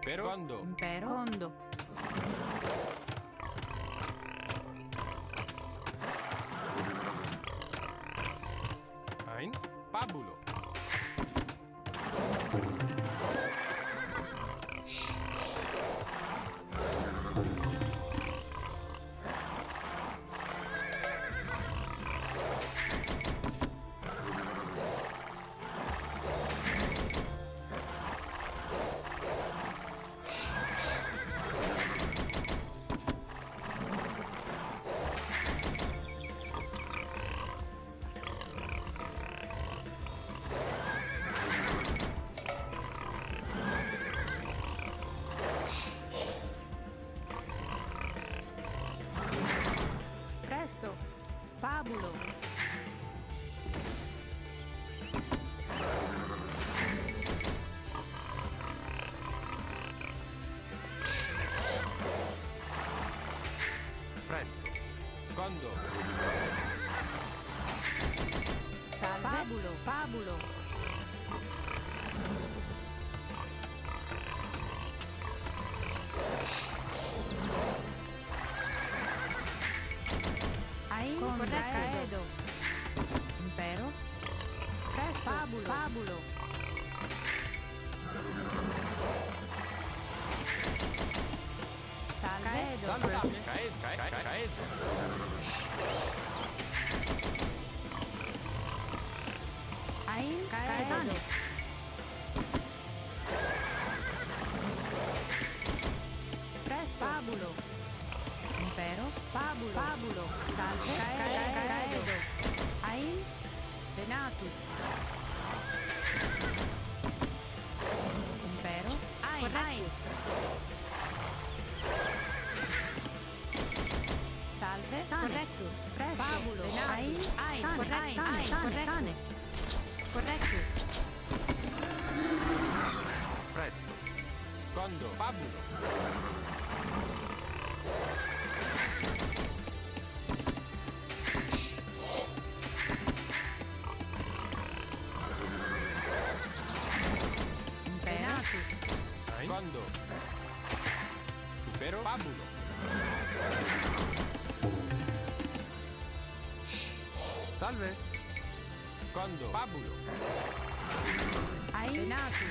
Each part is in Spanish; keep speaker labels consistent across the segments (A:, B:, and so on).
A: Impero. Condo.
B: Impero. Condo.
A: Ein. Pabulo.
B: Presto. Pabulo.
A: Presto. Condo.
B: Salve. Pabulo. Pabulo. Ain. Corretto. Impero. Presto. Pabulo. Pabulo. Salve.
A: Salve. Caedo.
B: Ain. Caedo. Presto. Pabulo. Impero. Pabulo. Pabulo. Salve. Caedo. Ain. Venatus. Impero. Ain. Salve. Correctus. Presto. Pabulo. Ain. Sane. Correctus.
A: Presto. Condo. Pabulo.
B: Venatus.
A: Ein. Condo. Impero. Pabulo. Salve. Condo. Pabulo.
B: Ain. Venatus.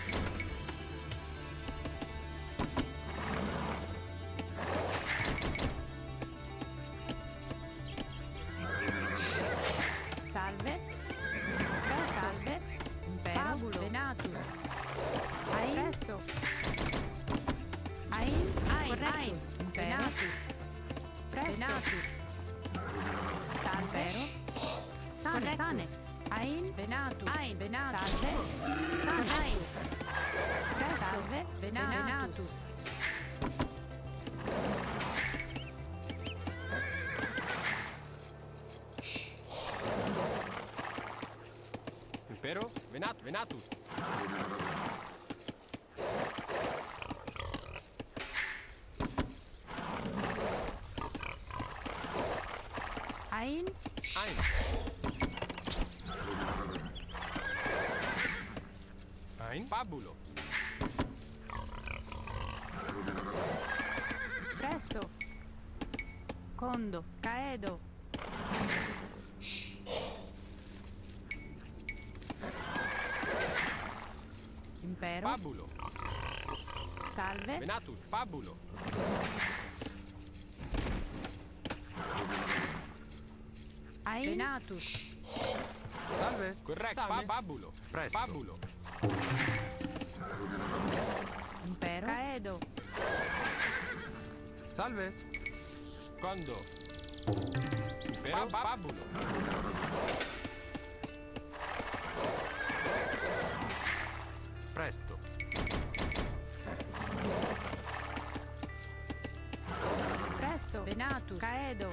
B: Salve. Salve. Impero. Pabulo. Venatus. Ain. Presto. Ain. Correctus. Venatus. Presto. Venatus. Salve. Sane. Ain. Venatus. Ain. Venatus. Salve. Sane. Presto. Salve. Venatus.
A: Impero. Venatus.
B: Ain.
A: Ein. Ein. Pabulo.
B: Presto. Condo. Caedo. Impero.
A: Pabulo.
B: Salve.
A: Venatus. Pabulo.
B: Ain. Venatus.
A: Salve. Corretto. Pabulo. Presto. Pabulo.
B: Impero. Caedo.
A: Salve. Condo. Impero. Pabulo. Presto.
B: Presto. Venatus. Caedo.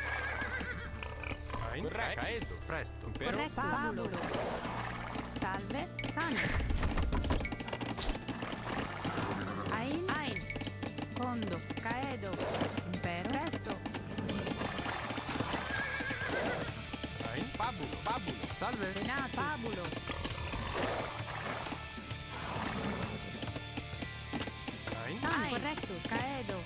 A: Ein. Corretto. Caedo. Presto. Impero.
B: Corretto. Pabulo. Salve. Sane. Ain. Condo. Caedo. Impero. Presto.
A: Ein. Pabulo. Salve.
B: Venatus. Pabulo.
A: Ein.
B: Ein, corretto, caedo.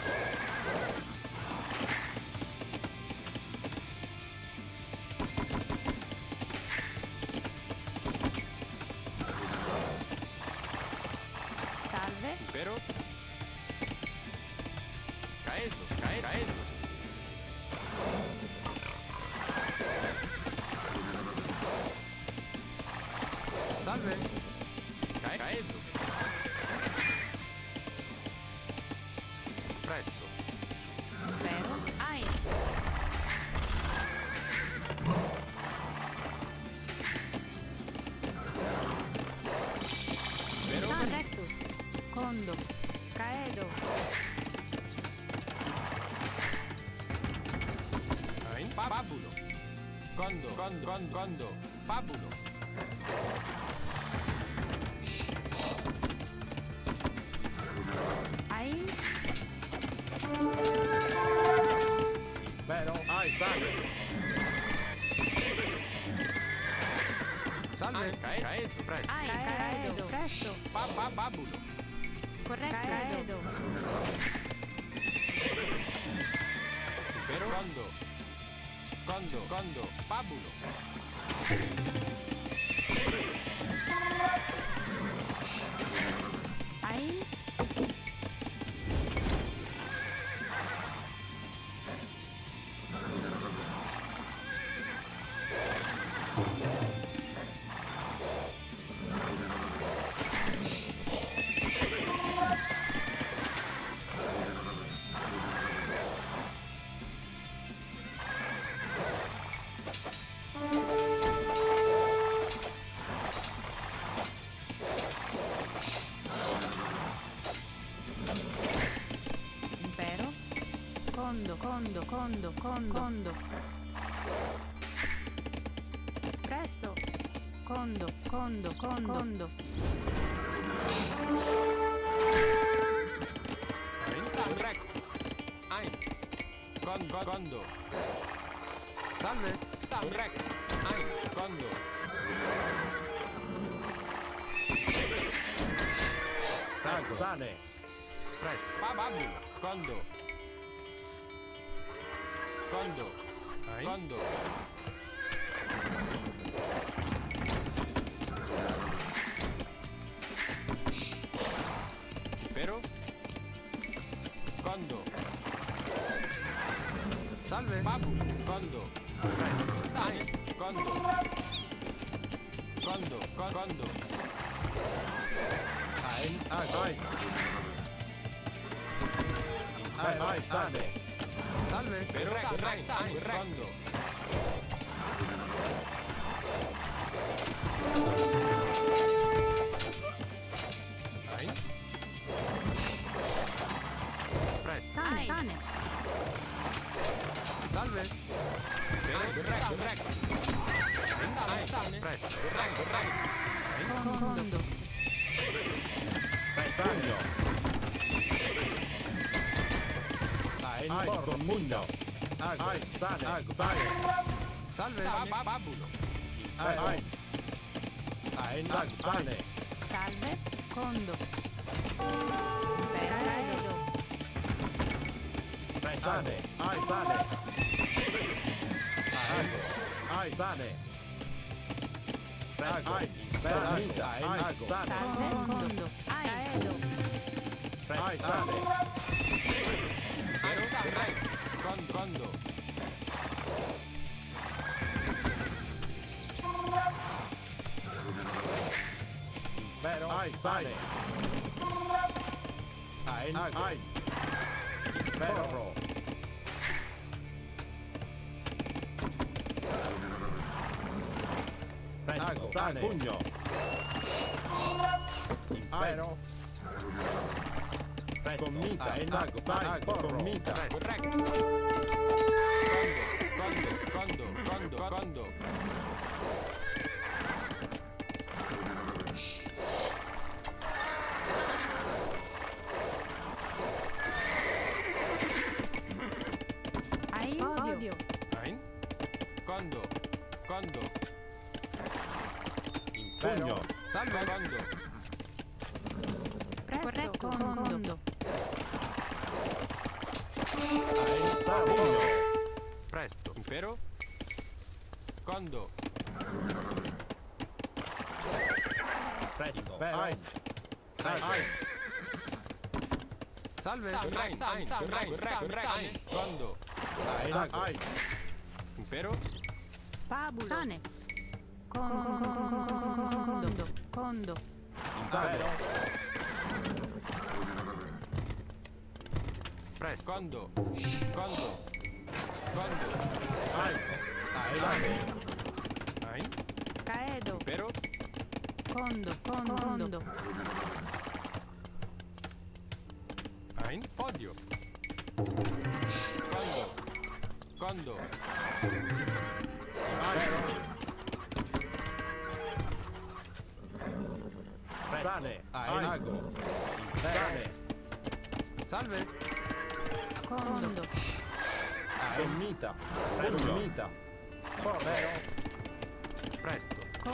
B: Salve,
A: Impero. Caedo, caedo. Salve. Caedo. Presto.
B: impero, ein,
A: Impero.
B: corretto, condo, caedo,
A: Ein. Pabulo. Condo. Pabulo.
B: ein,
C: Vero? Ai, salve.
A: Salve. Caedo. Presto.
B: ein, caedo, presto,
A: Pabulo.
B: corretto, caedo,
A: Impero. Condo. Pabulo.
B: ein, impero, condo, presto, condo,
A: Ein. Salve. Ein. Condo. Salve. Ein. Condo.
C: Tango. Sane.
A: Presto. Pabulo. Condo. Ein. Condo. Impero. Condo. Salve. Pabulo. Condo. Presto. Sai. Condo. Condo.
C: Ein. Ai. Ai, sane.
A: Salve. Impero. Ein. Condo. Ein. Presto.
B: sane,
A: Salve. Corretto. Sane. Presto.
B: condo,
C: Pugno. Ai, con pugno. Ai, sane. Sane.
A: Salve. Pabulo.
C: Ai. Ai, sane.
B: salve, condo, impero, caedo,
C: Sane. Ai, sane. Ai, sane. Ai, fermita. Ai, sane.
B: salve, condo, caedo,
C: Ai, sane.
A: Condo.
C: Vero? Ai, sane. Ai. Vero? Presto. Sane. Pugno. Impero. Presto. Commita. Enago. Sai. Commita.
A: Corretto. Condo.
B: ein, odio,
A: Ein. Condo.
C: Impero.
A: Salve. Condo.
B: presto, condo,
C: Pugno.
A: Presto. Impero. Quando.
C: Presto. Ein.
A: Salve. Quando.
C: Ein.
A: Impero.
B: Fabulo. Sane. Condo. Condo.
C: Vero.
A: Presto. Quando. Quando.
C: Ein.
A: Ein.
B: Caedo.
A: Impero.
B: Condo.
A: Ein. Podio. Quando.
C: Sane. Ago. Sane.
A: Salve.
B: Condo.
C: Gomita. Gomita. Vero.
A: Presto.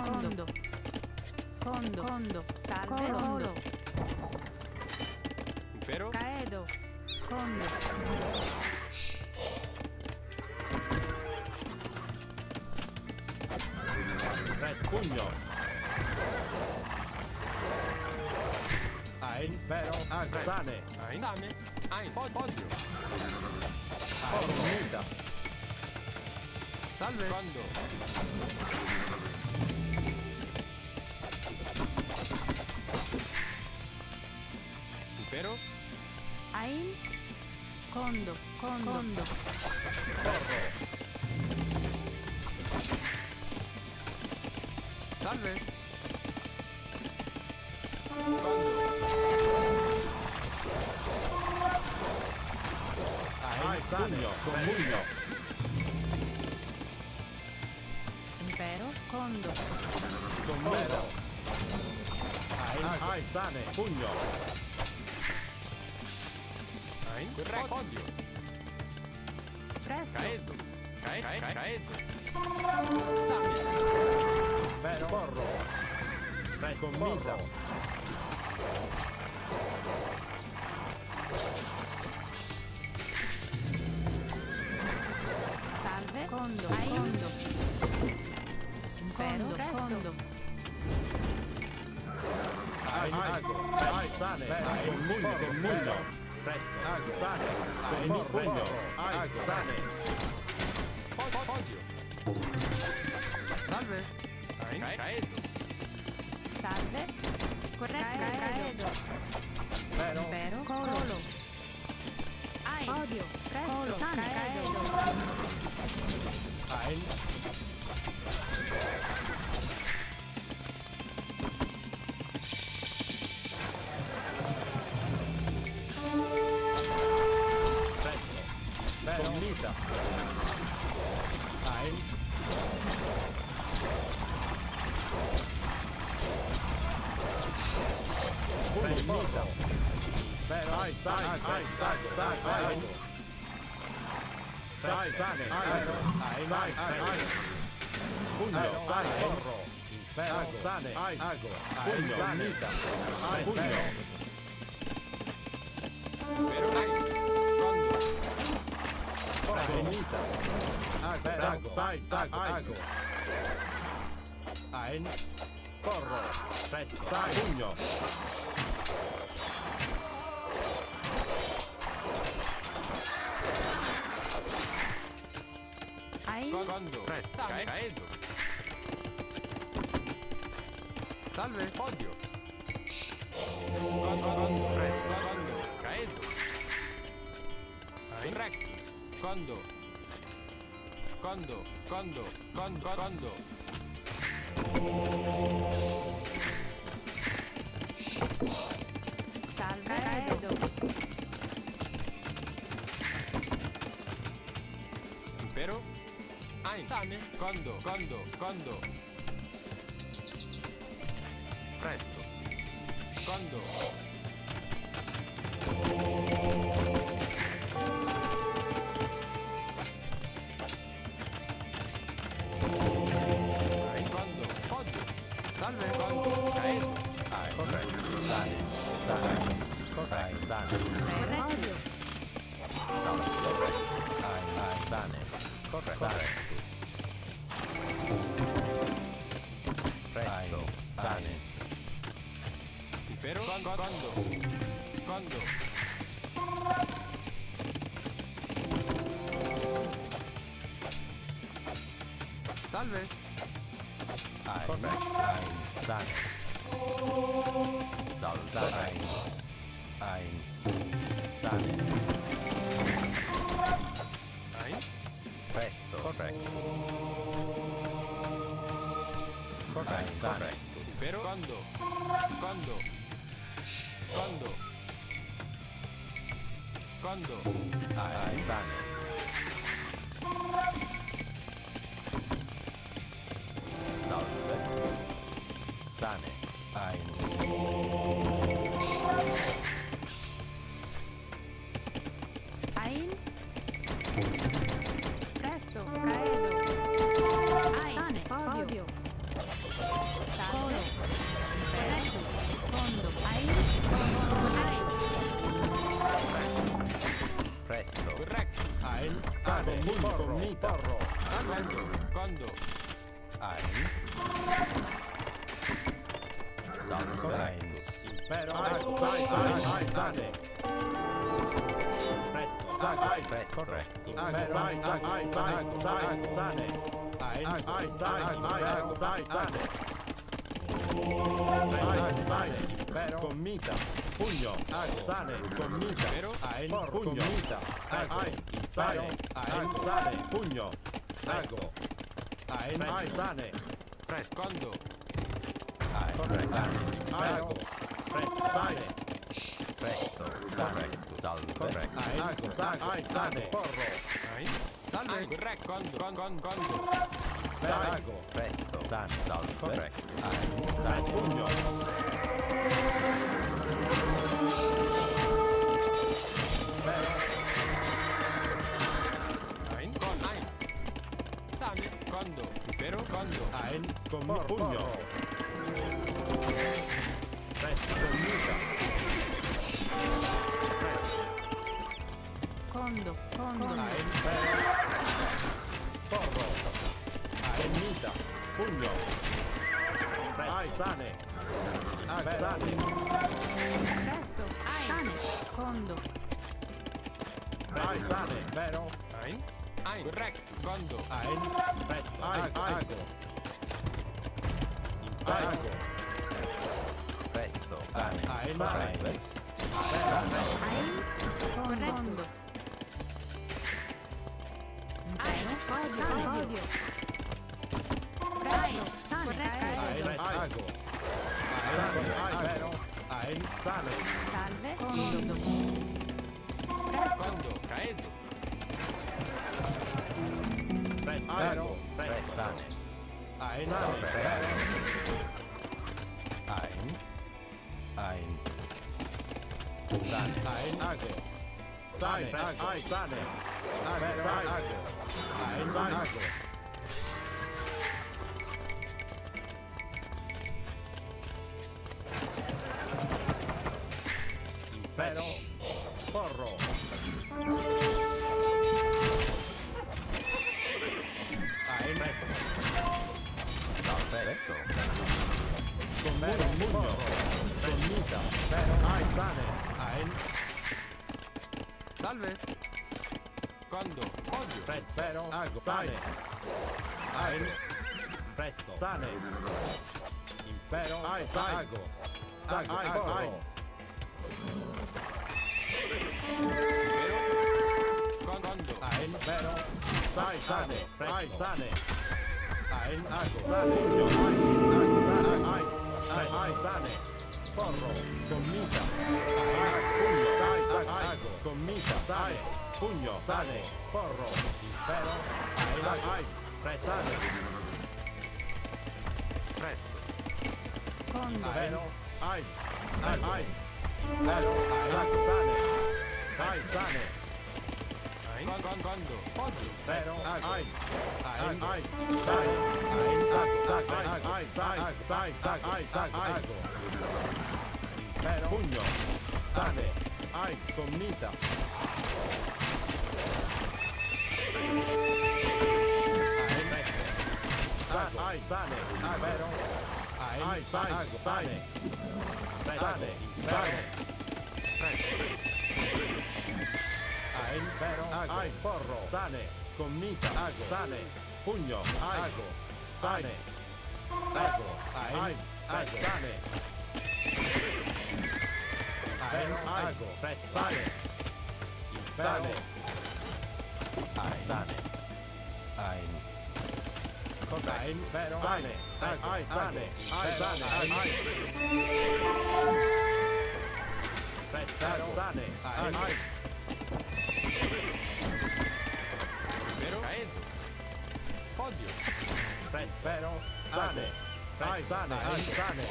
B: Condo. Salve. Condo.
A: Impero.
B: Caedo. Condo.
C: Presto. Pugno. Ein. Vero. Sane.
A: Ein. Same. Ein. Podio.
C: Gomita.
A: Salve. Quando. Impero.
B: Ain. Condo.
A: Salve. Quando.
C: Pugno. Pugno.
B: Impero. Condo.
C: Vero. Ein. Sane. Pugno.
A: Ein. Podio.
B: Presto.
A: Caedo. Caedo. Same.
C: Vero. Porro. Presto. Gomita.
B: Salve. Condo. Impero. Condo.
C: Ago. Sane. Gomito. Presto. Sane. Pugno. Sane.
A: Podio. Salve. Ein. Caedo.
B: Salve. Corretto. Caedo.
C: Vero.
B: Impero. Colo. Ai. Odio. Presto. Sane. Caedo.
C: Ein. Presto. Vero. Gomita. Ein. Gomita. Vero. Sane. Sane. Pugno. Porro. Vero. Sane. Ago. Pugno. Gomita. Pugno.
A: Impero. Ein. Quando.
C: Gomita. Ago. Ein. Porro. Presto. Pugno.
B: Ai.
A: Quando. Presto. Caedo. Salve. Podio. Quando. Presto. Quando. Caedo. Ein. Rectus. Quando.
B: Salve. Caedo.
A: Impero. Ein. Same. Quando. Presto. Quando. Ein. Quando. Podio. Salve. Quando. Caedo.
C: Corretto. Sane. Corretto. Sane.
B: Corretto.
C: Corretto. Sane. Corretto. Presto. Sane.
A: Impero. Quando. Salve.
C: Corretto. Sane. Salve. Sane. Presto. Corretto. Sane.
A: Impero. Quando.
C: Sane. Salve. Sane.
B: Ein. Presto. Caedo. Sane. Odio. Salve. Presto. Fondo. Ein.
C: Presto.
A: Corretto.
C: Sane. Porro.
A: Quando.
C: Salve. Impero. Sane. Presto. Corretto. Sane. Impero. Commita. Pugno. Sane. Commita. Pugno. Sane. Pugno. Ago. Sane.
A: Presto. Quando.
C: Sane. Ago. Presto. Sane. Presto. Sane. Salve. Corretto. Sane. Porro.
A: Salve. Corretto. Quando.
C: Ago. Presto. Sane. Salve. Corretto. Sane. Pugno.
A: Sane. Quando. Impero. Quando.
C: Con pugno. Presto. Commita.
B: Condo.
C: Porro. Commita. Pugno. Sane. Sane.
B: Presto. Sane. Condo.
C: Sane. Vero.
A: Corretto. Quando.
C: Presto. Ago. Ago. Presto. Sane. Corretto.
B: Ein. Corretto. Odio. Presto. Sane.
C: Ago. Vero. Sane.
B: Salve. Condo. Presto.
A: Quando. Caedo.
C: Vero. Sane. Sane. Ago. Sane. Sane. Vero. Ago. Ago. Impero. Porro. Presto. Vero. Pugno. Commita. Vero. Sane.
A: Salve. Quando. Odio.
C: Presto. Vero. Ago. Sane. Presto. Sane. Impero. Ago. Ago.
A: Impero. Quando.
C: Vero. Sane. Presto. Sane. Ago. Sane. Sane. Porro. Commita. Pugno. Ago. Commita. Sane. Pugno. Sane. Porro. Impero. Sane.
A: Presto.
B: Condo.
C: Vero. Vero. Sane. Sane.
A: Quando. Odio.
C: Vero. Sane. Ago. Impero. Pugno. Sane. Commita. Ai sane, vero? Ai sane, sane. Sane, sane. Ai vero? Ai porro, sane. Commita, ago, sane. Pugno, ago, sane. Ago, ai, sane. Vero, ago, sane. Sane. Ai sane. Ai. Ai, vero? Sane, ai, sane, ai, sane, ai. Vero, sane, ai.
A: Vero? Caedo. Podio.
C: Vero, sane, ai, sane, ai, sane.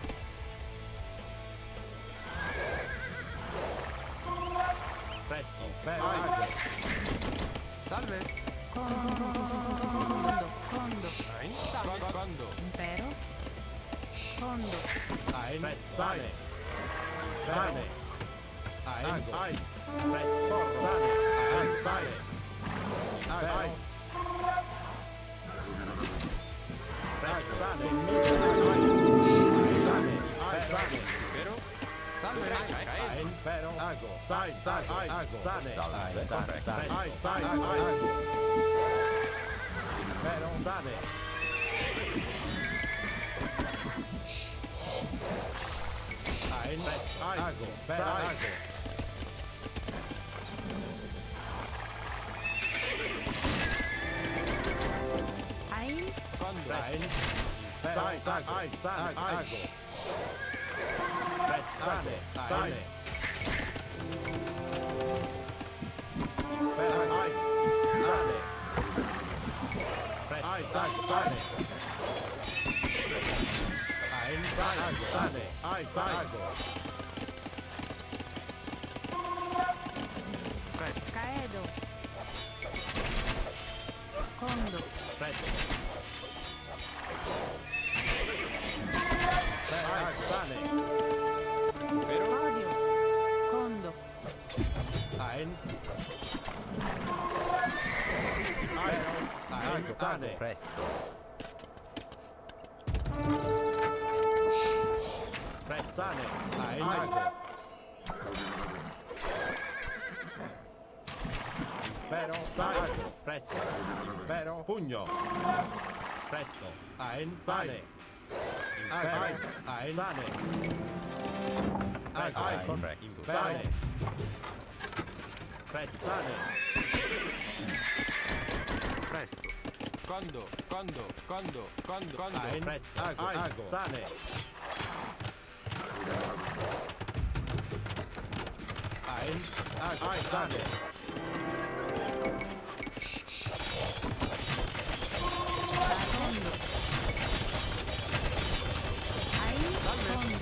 C: Presto, vero, ago.
A: Salve.
B: Condo.
A: Ein. Quando.
B: Impero. Condo.
C: Ai, sane. Sane. Ai, ai. Presto, sane, ai, sane. Ai. Presto, sane. Ai, sane.
A: Vero? Salve. Caedo.
C: Ai, vero, ago. Sai, ai, ago. Sane. Ai, sane. Ai, sai, ago. Vero, sane. Ai, ago. Vero, ago.
B: Ein.
A: Quando.
C: Ai, sai, ai, sane, ago. Sane, sane. Vero, ai, sane. Ai, sane. Ai, sane. Ai, ago. Presto,
B: Caedo. Condo.
C: presto. Ai, sane.
A: Vero?
B: Podio. Condo.
C: Ai, ai, sane. Presto. Pressane. Ai, ago. Vero, ago. Presto. Vero, pugno. Presto. Ai, sane. Ai, sane. Ai, sane. Pressane.
A: Presto. Quando.
C: Ai, presto. Ago. Sane. Ai, sane.
B: Condo. Ein. Condo.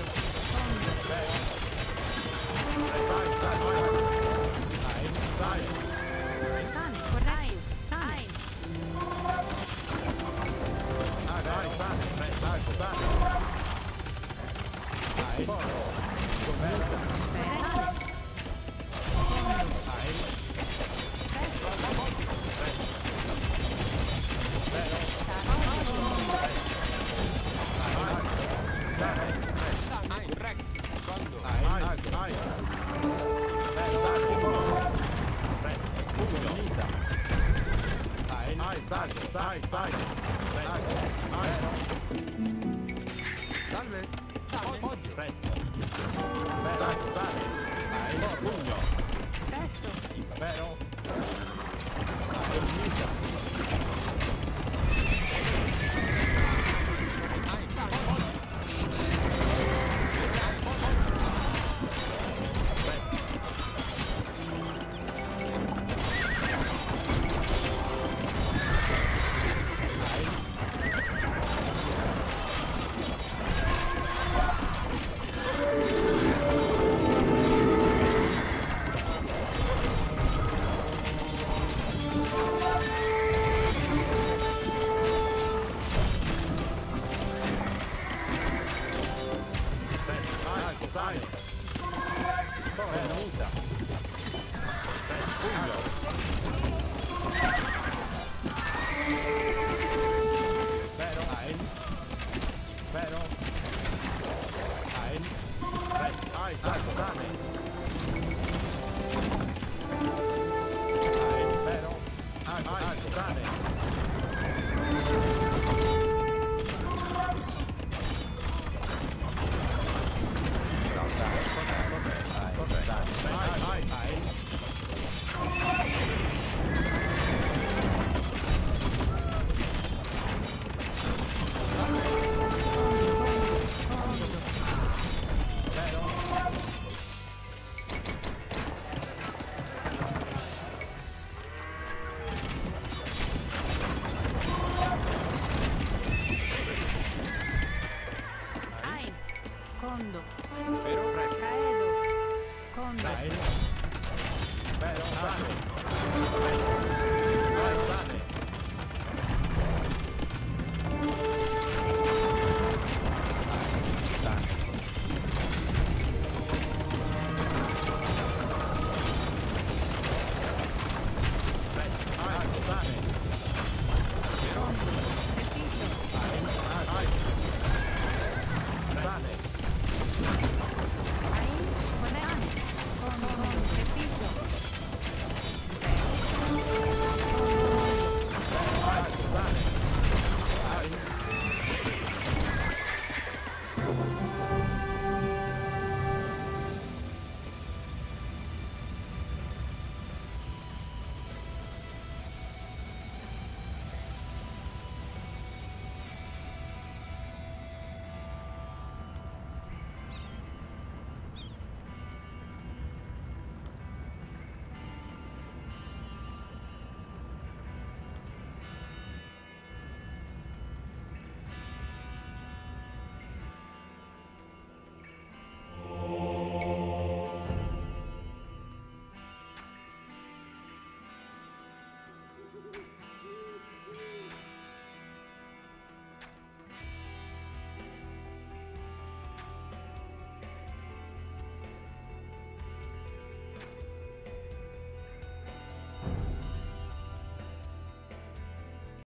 B: Sane. Corretto. Sane. Bene.
A: Ein. Rec. Quando. Salve. Podio.
C: Presto. Pugno.
B: Presto.
C: Vero? Sane. Sane.